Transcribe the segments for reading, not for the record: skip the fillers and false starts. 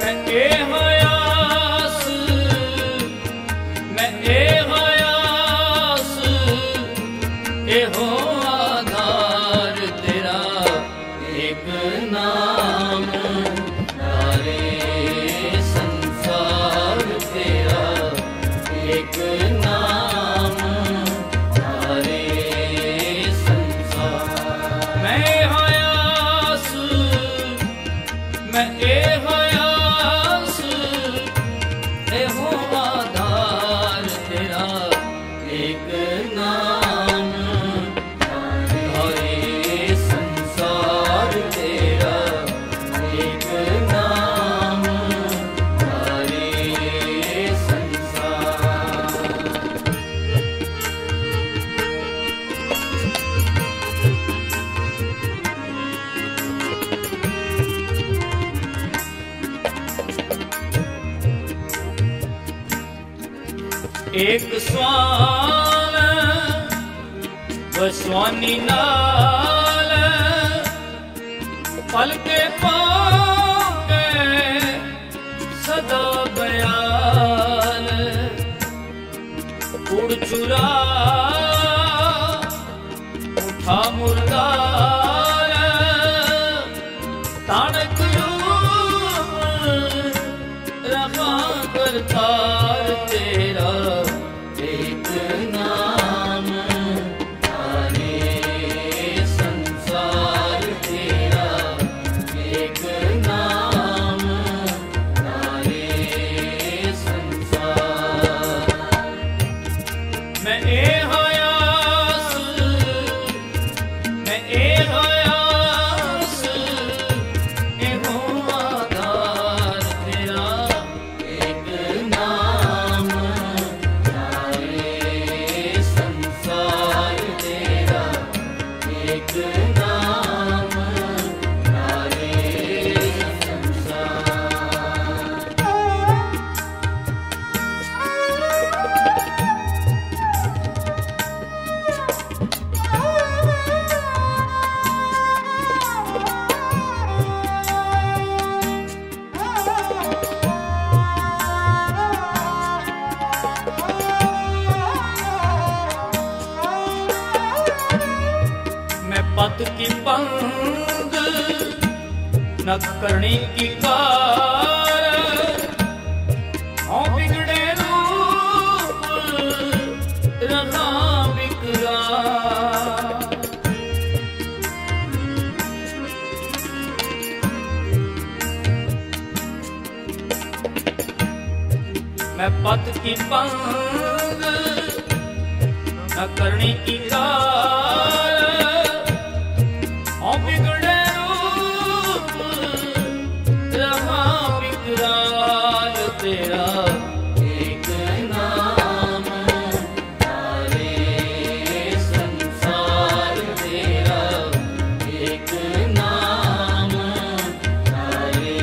एक स्वान बसवानी नाल पल के पावे सदा बयाल उड़ चुरा उठा मुर्दार ताड़क रखा करतार तेरा एक नाम सारे संसार तेरा एक नाम सारे संसार मैं ए हयास मैं ए हयास ए हो आधार तेरा एक नाम सारे संसार तेरा एक नाम सारे संसार मैं पत की पंग न करनी की कार हों बिगड़े रूप रहा बिकरार मैं पत की पंग न करनी की कार हों बिगड़े रूप रहा बिकरार तेरा एक नाम सारे संसार तेरा एक नाम सारे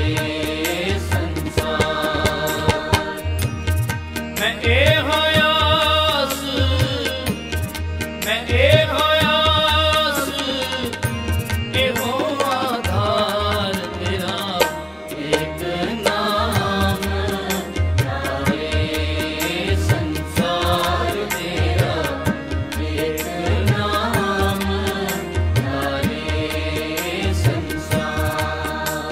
संसार मैं ए हयास मैं ए हयास ए हो आधार तेरा एक नाम सारे संसार तेरा एक नाम सारे संसार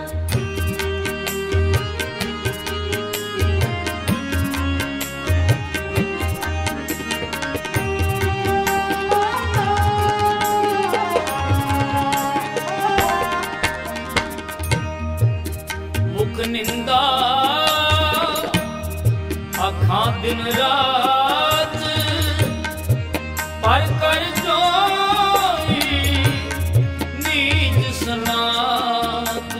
मुख निंदा अखां दिन रात पर कर जोई नीच सनात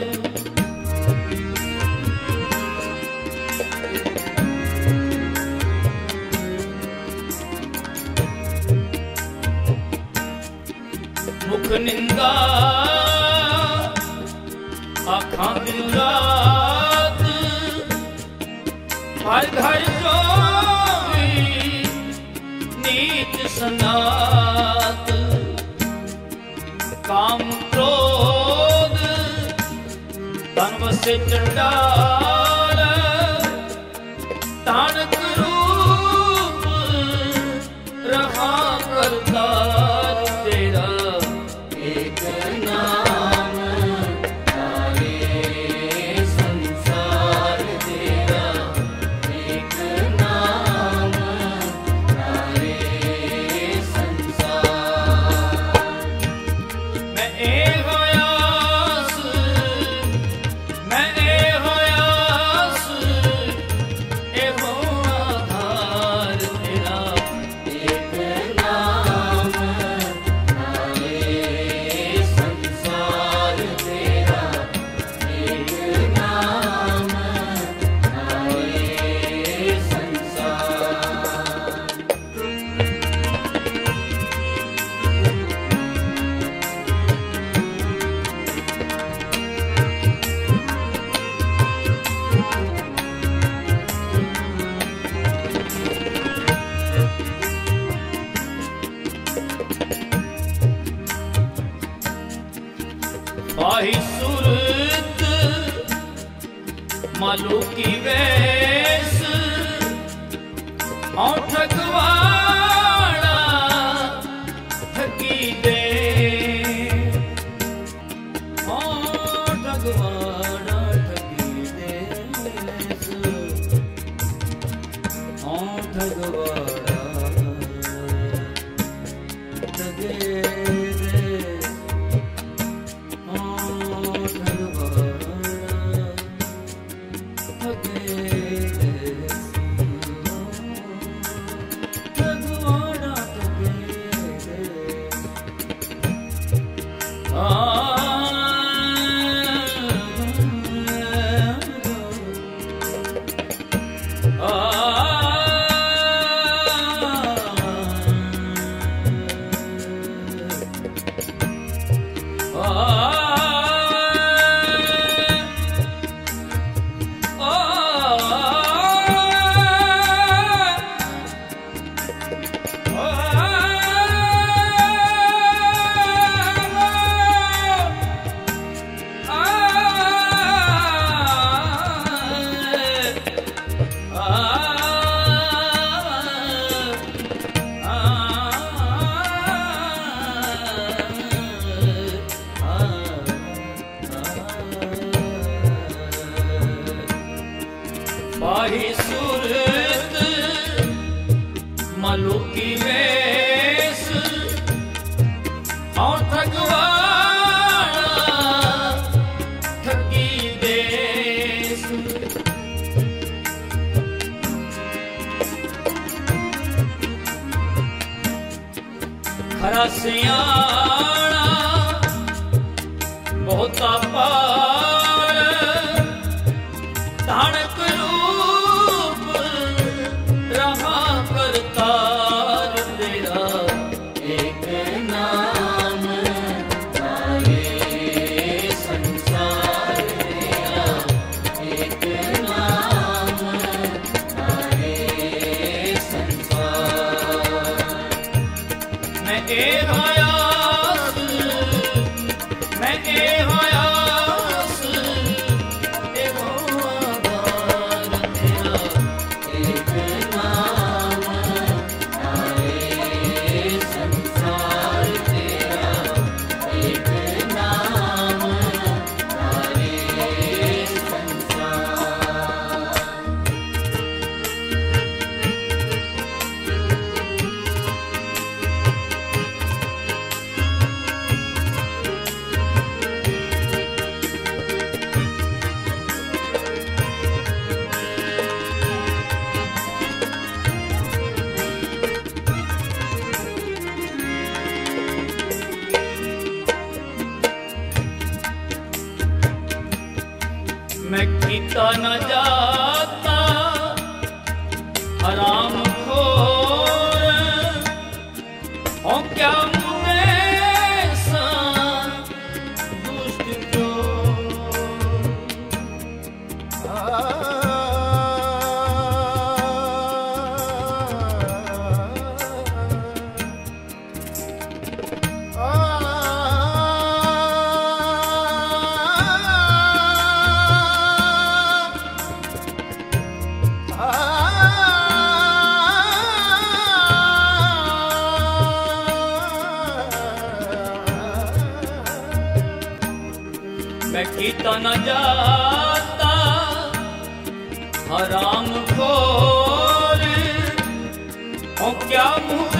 मुख निंदा आखां दिन रात हर घर जोई नीच सनात काम क्रोध धन वस से चंडाल तानक रूप रहा करतार तेरा एक नाम सारे संसार तेरा एक नाम सारे संसार मैं ए होयास मैं ए होयास ए हो आधार तेरा एक नाम सारे संसार तेरा एक नाम सारे संसार पाही सूरत मालू की वैस और ठगवाड़ा ठगी दे और ठगवाड़ा ठगी दे और ठगवाड़ा ठगे दे पाही सूरत मालू की वेश और ठगवाड़ा ठगी देश खरा सियाणा बहुता पार तानक रूप रहा करतार तेरा एक नाम सारे संसार तेरा एक नाम सारे संसार मैं ए होयास मैं ए होयास ए हो आधार तेरा एक नाम सारे संसार तेरा एक नाम सारे संसार मैं कीता न जाता हराम खोर हो क्या मुझे सा दुष्ट न जाता, हराम खोर हो क्या मुँह